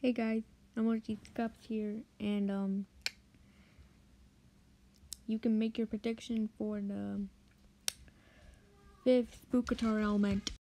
Hey guys, I'm Ortiz Cups here, and you can make your prediction for the 5th Bookatar element.